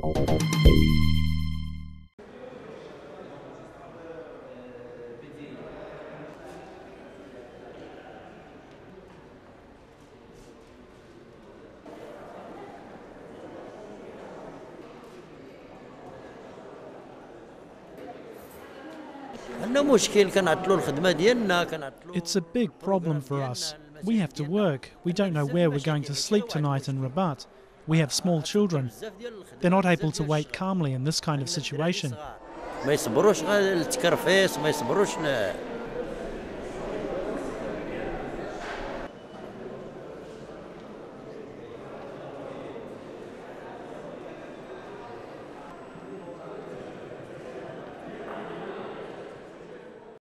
It's a big problem for us. We have to work. We don't know where we're going to sleep tonight in Rabat. We have small children. They're not able to wait calmly in this kind of situation.